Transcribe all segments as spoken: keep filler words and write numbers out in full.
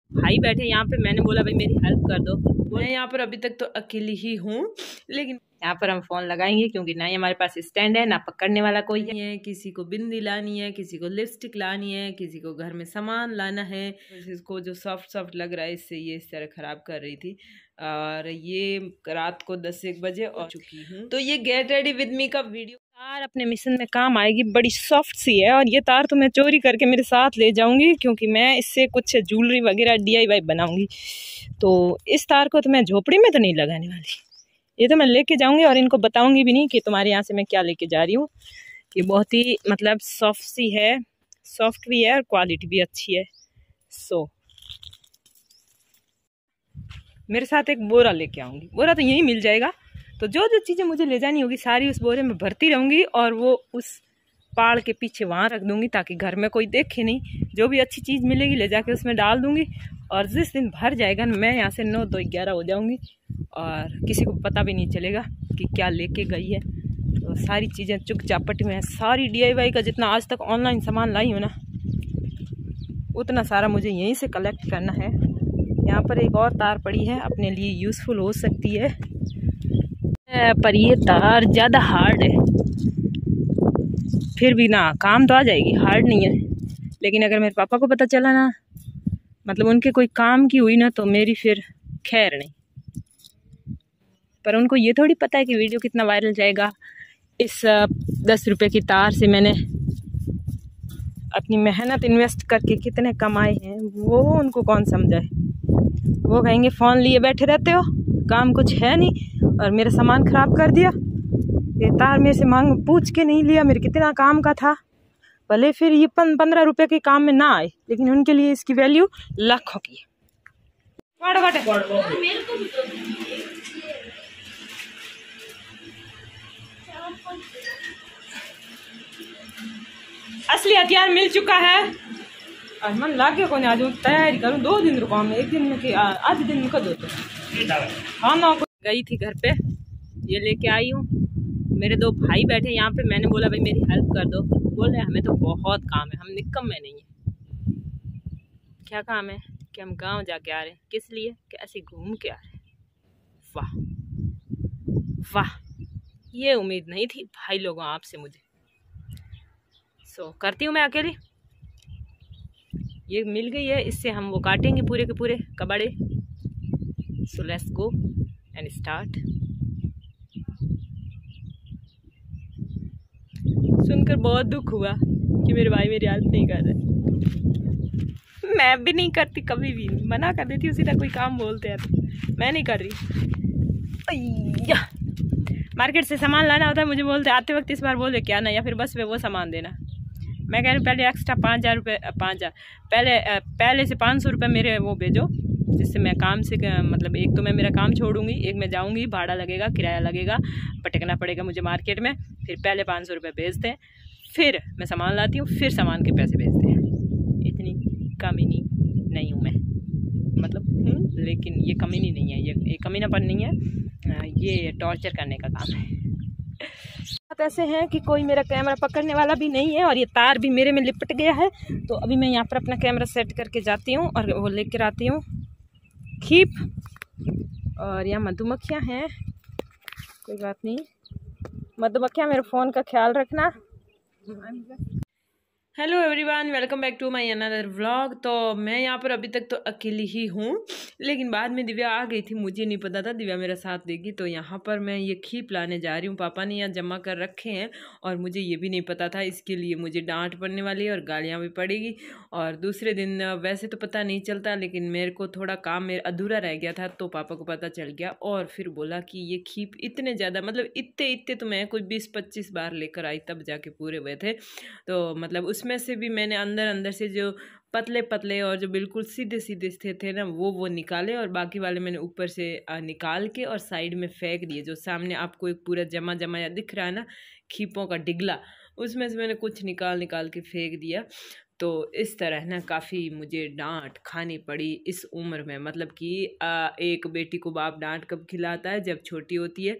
भाई बैठे यहाँ पे, मैंने बोला भाई मेरी हेल्प कर दो। मैं यहाँ पर अभी तक तो अकेली ही हूँ, लेकिन यहाँ पर हम फोन लगाएंगे क्योंकि ना ही हमारे पास स्टैंड है, ना पकड़ने वाला कोई है। किसी को बिंदी लानी है, किसी को लिपस्टिक लानी है, किसी को घर में सामान लाना है। इसको जो सॉफ्ट सॉफ्ट लग रहा है इससे ये इस तरह खराब कर रही थी। और ये रात को दस एक बजे और चुकी हूँ। तो ये गेट रेडी विद मी का वीडियो तार अपने मिशन में काम आएगी। बड़ी सॉफ्ट सी है और ये तार तो मैं चोरी करके मेरे साथ ले जाऊंगी क्योंकि मैं इससे कुछ ज्वेलरी वगैरह डीआईवाई बनाऊंगी। तो इस तार को तो मैं झोपड़ी में तो नहीं लगाने वाली, ये तो मैं लेके जाऊंगी और इनको बताऊंगी भी नहीं कि तुम्हारे यहाँ से मैं क्या लेके जा रही हूँ। ये बहुत ही मतलब सॉफ्ट सी है, सॉफ्ट भी है और क्वालिटी भी अच्छी है। सो मेरे साथ एक बोरा लेके आऊंगी, बोरा तो यहीं मिल जाएगा। तो जो जो चीज़ें मुझे ले जानी होगी सारी उस बोरे में भरती रहूंगी और वो उस पहाड़ के पीछे वहाँ रख दूंगी ताकि घर में कोई देखे नहीं। जो भी अच्छी चीज़ मिलेगी ले जाके उसमें डाल दूंगी और जिस दिन भर जाएगा ना मैं यहाँ से नौ दो ग्यारह हो जाऊंगी और किसी को पता भी नहीं चलेगा कि क्या लेके गई है। तो सारी चीज़ें चुक चापट में है। सारी डीआईवाई का जितना आज तक ऑनलाइन सामान लाई हूँ ना उतना सारा मुझे यहीं से कलेक्ट करना है। यहाँ पर एक और तार पड़ी है, अपने लिए यूज़फुल हो सकती है, पर ये तार ज़्यादा हार्ड है। फिर भी ना काम तो आ जाएगी, हार्ड नहीं है। लेकिन अगर मेरे पापा को पता चला ना, मतलब उनके कोई काम की हुई ना, तो मेरी फिर खैर नहीं। पर उनको ये थोड़ी पता है कि वीडियो कितना वायरल जाएगा। इस दस रुपये की तार से मैंने अपनी मेहनत इन्वेस्ट करके कितने कमाए हैं वो उनको कौन समझाए। वो कहेंगे फ़ोन लिए बैठे रहते हो, काम कुछ है नहीं और मेरा सामान ख़राब कर दिया। ये तार मेरे से मांग पूछ के नहीं लिया, मेरे कितना काम का था। भले फिर ये पंद्रह रुपए के काम में ना आए, लेकिन उनके लिए इसकी वैल्यू लाखों की है। असली हथियार मिल चुका है और मन लागे को आज तैयारी करूँ। दो दिन रुका मैं, एक दिन में आज दिन में कर दो। हाँ ना गई थी घर पे, ये लेके आई हूँ। मेरे दो भाई बैठे यहाँ पे, मैंने बोला भाई मेरी हेल्प कर दो। बोले हमें तो बहुत काम है, हम निकम में नहीं है। क्या काम है कि हम गांव जाके आ रहे हैं, किस लिए कि ऐसे घूम के आ रहे हैं। वाह वाह, ये उम्मीद नहीं थी भाई लोगों आपसे मुझे। सो करती हूँ मैं अकेली, ये मिल गई है, इससे हम वो काटेंगे पूरे के पूरे कबाड़े। So let's go and start. सुनकर बहुत दुख हुआ कि मेरे भाई मेरी हेल्प नहीं कर रहे। मैं भी नहीं करती, कभी भी मना कर देती हूँ सीधा, कोई काम बोलते हैं तो मैं नहीं कर रही। मार्केट से सामान लाना होता है, मुझे बोलते आते वक्त इस बार बोले क्या ना, या फिर बस में वो सामान देना। मैं कह रही हूँ पहले एक्स्ट्रा पाँच हज़ार रुपये पाँच हज़ार पहले पहले से पाँच सौ रुपये मेरे वो भेजो, जिससे मैं काम से मतलब एक तो मैं मेरा काम छोड़ूंगी, एक मैं जाऊंगी, भाड़ा लगेगा, किराया लगेगा, भटकना पड़ेगा मुझे मार्केट में। फिर पहले पाँच सौ रुपये भेजते हैं, फिर मैं सामान लाती हूँ, फिर सामान के पैसे भेजते हैं। इतनी कमीनी नहीं हूँ मैं, मतलब हूँ लेकिन ये कमीनी नहीं है, ये, ये कमीनापन नहीं है, ये टॉर्चर करने का काम है। बात ऐसे है कि कोई मेरा कैमरा पकड़ने वाला भी नहीं है और ये तार भी मेरे में लिपट गया है। तो अभी मैं यहाँ पर अपना कैमरा सेट करके जाती हूँ और वो लेकर आती हूँ खीप। और यहाँ मधुमक्खियाँ हैं, कोई बात नहीं, मधुमक्खियाँ मेरे फ़ोन का ख्याल रखना। Hello everyone, welcome back to my another vlog. तो मैं यहाँ पर अभी तक तो अकेली ही हूँ, लेकिन बाद में दिव्या आ गई थी, मुझे नहीं पता था दिव्या मेरा साथ देगी। तो यहाँ पर मैं ये खीप लाने जा रही हूँ, पापा ने यहाँ जमा कर रखे हैं और मुझे ये भी नहीं पता था। इसके लिए मुझे डांट पड़ने वाली है और गालियाँ भी पड़ेगी। और दूसरे दिन वैसे तो पता नहीं चलता, लेकिन मेरे को थोड़ा काम मेरा अधूरा रह गया था तो पापा को पता चल गया और फिर बोला कि ये खीप इतने ज़्यादा, मतलब इतने इतने तो मैं कुछ बीस पच्चीस बार लेकर आई तब जाके पूरे हुए थे। तो मतलब उसमें में से भी मैंने अंदर अंदर से जो पतले पतले और जो बिल्कुल सीधे सीधे थे, थे ना वो वो निकाले और बाकी वाले मैंने ऊपर से निकाल के और साइड में फेंक दिए। जो सामने आपको एक पूरा जमा जमा या दिख रहा है ना खीपों का डिगला, उसमें से मैंने कुछ निकाल निकाल के फेंक दिया। तो इस तरह ना काफ़ी मुझे डांट खानी पड़ी इस उम्र में। मतलब कि एक बेटी को बाप डांट कब खिलाता है, जब छोटी होती है,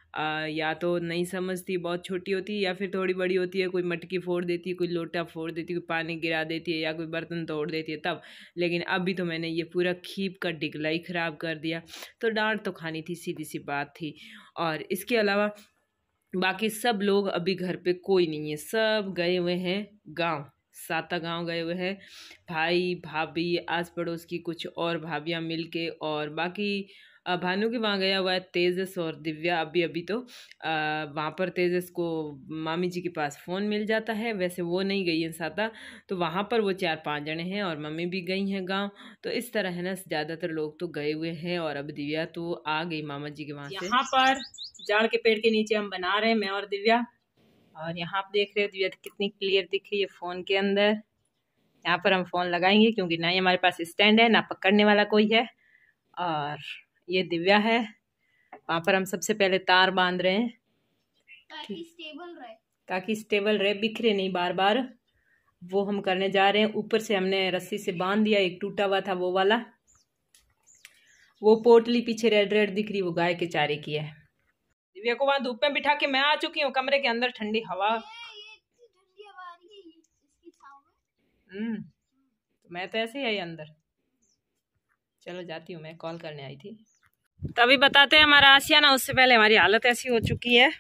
आ, या तो नहीं समझती, बहुत छोटी होती है, या फिर थोड़ी बड़ी होती है, कोई मटकी फोड़ देती है, कोई लोटा फोड़ देती है, कोई पानी गिरा देती है, या कोई बर्तन तोड़ देती है तब। लेकिन अभी तो मैंने ये पूरा खीप का डिगला ही ख़राब कर दिया, तो डांट तो खानी थी, सीधी सी बात थी। और इसके अलावा बाकी सब लोग अभी घर पे कोई नहीं है, सब गए हुए हैं गाँव, साता गांव गए हुए हैं, भाई भाभी, आस पड़ोस की कुछ और भाभियां मिलके, और बाकी भानु के वहाँ गया हुआ है तेजस और दिव्या। अभी अभी तो वहाँ पर तेजस को मामी जी के पास फ़ोन मिल जाता है, वैसे वो नहीं गई है साता, तो वहाँ पर वो चार पांच जने हैं, और मम्मी भी गई हैं गांव। तो इस तरह है ना, ज़्यादातर लोग तो गए हुए हैं, और अब दिव्या तो आ गई मामा जी के वहाँ से। यहाँ पर जाड़ के पेड़ के नीचे हम बना रहे हैं, मैं और दिव्या, और यहाँ आप देख रहे हो दिव्या कितनी क्लियर दिख रही है फ़ोन के अंदर। यहाँ पर हम फ़ोन लगाएंगे क्योंकि ना ही हमारे पास स्टैंड है, ना पकड़ने वाला कोई है। और ये दिव्या है, वहाँ पर हम सबसे पहले तार बांध रहे हैं ताकि स्टेबल रहे, ताकि स्टेबल रहे, बिखरे नहीं बार बार। वो हम करने जा रहे हैं। ऊपर से हमने रस्सी से बांध दिया, एक टूटा हुआ था वो वाला। वो पोटली पीछे रेड रेड दिख रही, वो गाय के चारे की है। दिव्या को वहाँ धूप में बिठा के मैं आ चुकी हूँ कमरे के अंदर, ठंडी हवा। हम्म तो मैं तो ऐसे ही आई अंदर। चलो जाती हूँ, मैं कॉल करने आई थी। तभी बताते हैं हमारा आसियाना, उससे पहले हमारी हालत ऐसी हो चुकी है।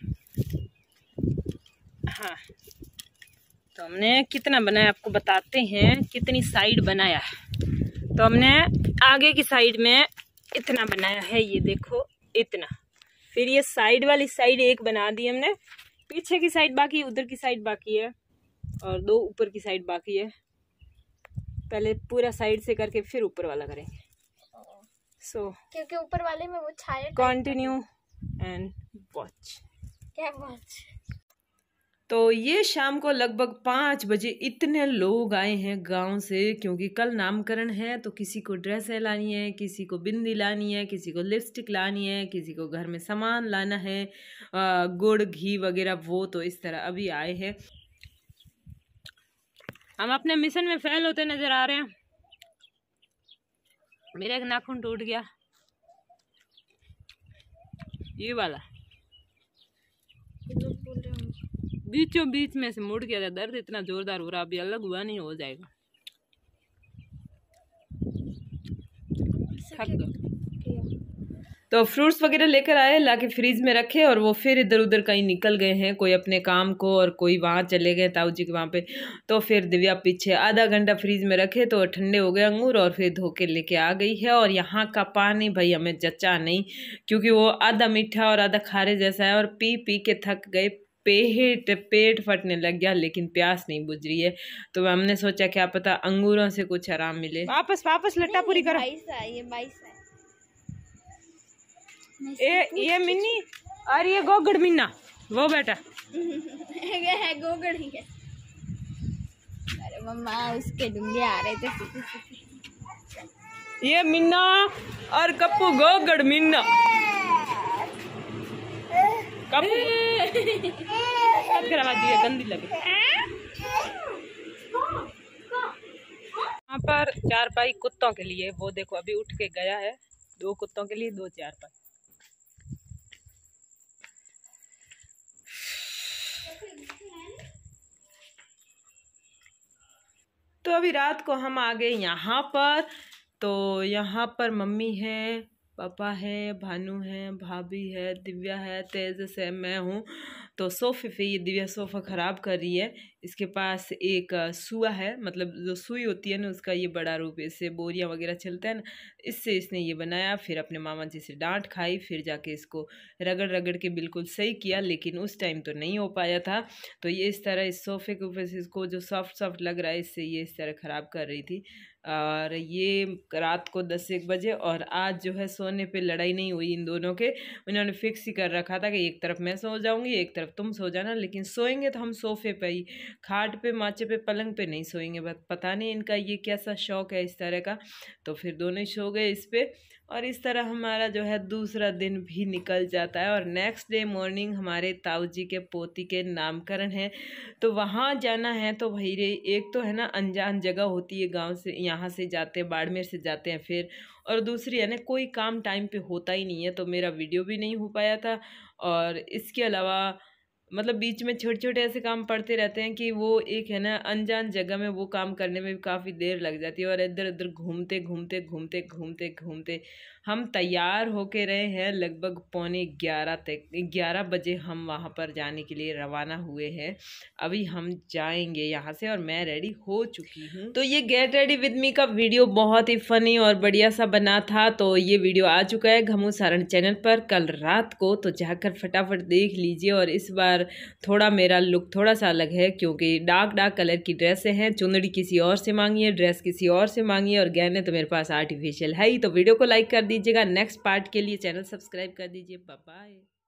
हाँ, तो हमने कितना बनाया आपको बताते हैं, कितनी साइड बनाया है। तो हमने आगे की साइड में इतना बनाया है, ये देखो इतना। फिर ये साइड वाली साइड एक बना दी हमने, पीछे की साइड बाकी, उधर की साइड बाकी है, और दो ऊपर की साइड बाकी है। पहले पूरा साइड से करके फिर ऊपर वाला करेंगे। सो so, क्योंकि ऊपर वाले में वो छाया। Continue and watch. क्या वॉच? तो ये शाम को लगभग पाँच बजे इतने लोग आए हैं गांव से, क्योंकि कल नामकरण है। तो किसी को ड्रेसें लानी है, किसी को बिंदी लानी है, किसी को लिपस्टिक लानी है, किसी को घर में सामान लाना है, गुड़ घी वगैरह, वो तो इस तरह अभी आए हैं। हम अपने मिशन में फेल होते नजर आ रहे हैं। मेरा एक नाखून टूट गया, ये वाला बीचों बीच में से मुड़ गया था। दर्द इतना जोरदार हो रहा, अभी अलग हुआ नहीं, हो जाएगा। थक गया। तो फ्रूट्स वगैरह लेकर आए, लाके फ्रीज में रखे, और वो फिर इधर उधर कहीं निकल गए हैं, कोई अपने काम को और कोई वहाँ चले गए ताऊ जी के वहाँ पे। तो फिर दिव्या पीछे आधा घंटा फ्रीज में रखे तो ठंडे हो गए अंगूर, और फिर धो के लेके आ गई है। और यहाँ का पानी भाई हमें जचा नहीं, क्योंकि वो आधा मीठा और आधा खारे जैसा है, और पी पी के थक गए, पेट पेट फटने लग गया, लेकिन प्यास नहीं बुझ रही है। तो हमने सोचा क्या पता अंगूरों से कुछ आराम मिले। वापस वापस लट्टा पूरी करो। ये बाईस है। ए, ये मिन्नी और ये गोगड़ मिन्ना, वो बेटा है गोगड़ ही है। अरे मम्मा उसके डूंगे आ रहे थे। ये मिन्ना और कप्पू, गोगड़ मिन्ना कप्पू करवा दिए, गंदी लगे। यहाँ पर चारपाई कुत्तों के लिए, वो देखो अभी उठ के गया है। दो कुत्तों के लिए दो चारपाई। तो अभी रात को हम आ गए यहाँ पर। तो यहाँ पर मम्मी है, पापा है, भानु है, भाभी है, दिव्या है, तेजस है, मैं हूँ। तो सोफे पे ये दिव्या सोफ़ा ख़राब कर रही है। इसके पास एक सुआ है, मतलब जो सुई होती है ना उसका ये बड़ा रूप है, इससे बोरियाँ वगैरह चलता है ना, इससे इसने ये बनाया। फिर अपने मामा जी से डांट खाई, फिर जाके इसको रगड़ रगड़ के बिल्कुल सही किया, लेकिन उस टाइम तो नहीं हो पाया था। तो ये इस तरह इस सोफ़े के ऊपर से इसको जो सॉफ्ट सॉफ्ट लग रहा है, इससे ये इस तरह ख़राब कर रही थी। और ये रात को दस एक बजे, और आज जो है सोने पे लड़ाई नहीं हुई इन दोनों के। उन्होंने फिक्स ही कर रखा था कि एक तरफ मैं सो जाऊंगी, एक तरफ तुम सो जाना, लेकिन सोएंगे तो हम सोफे पे ही, खाट पे, माचे पे, पलंग पे नहीं सोएंगे। बस पता नहीं इनका ये कैसा शौक है इस तरह का। तो फिर दोनों ही सो गए इस पे, और इस तरह हमारा जो है दूसरा दिन भी निकल जाता है। और नेक्स्ट डे मॉर्निंग हमारे ताऊ जी के पोती के नामकरण है, तो वहाँ जाना है। तो भाई रे, एक तो है ना अनजान जगह होती है गांव से, यहाँ से जाते हैं, बाड़मेर से जाते हैं फिर, और दूसरी है ना कोई काम टाइम पे होता ही नहीं है, तो मेरा वीडियो भी नहीं हो पाया था। और इसके अलावा मतलब बीच में छोटे छोटे ऐसे काम पड़ते रहते हैं कि वो एक है ना अनजान जगह में वो काम करने में भी काफ़ी देर लग जाती है, और इधर उधर घूमते घूमते घूमते घूमते घूमते हम तैयार होके रहे हैं लगभग पौने ग्यारह तक, ग्यारह बजे हम वहाँ पर जाने के लिए रवाना हुए हैं। अभी हम जाएंगे यहाँ से और मैं रेडी हो चुकी हूँ। तो ये गेट रेडी विद मी का वीडियो बहुत ही फनी और बढ़िया सा बना था, तो ये वीडियो आ चुका है घमू सारण चैनल पर कल रात को, तो जाकर फटाफट देख लीजिए। और इस बार थोड़ा मेरा लुक थोड़ा सा अलग है, क्योंकि डार्क डार्क कलर की ड्रेसें हैं, चुंदड़ी किसी और से मांगी है, ड्रेस किसी और से मांगी है, और गहने तो मेरे पास आर्टिफिशियल है ही। तो वीडियो को लाइक कर दीजिएगा, नेक्स्ट पार्ट के लिए चैनल सब्सक्राइब कर दीजिए। Bye bye.